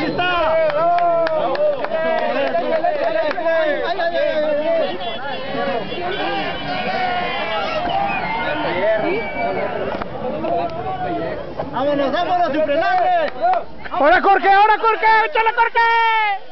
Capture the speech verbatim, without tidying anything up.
¡Aquí está! ¡Vámonos, vámonos, sin frenarle! ¡Ahora Jorge, ahora Jorge! ¡Échale Jorge!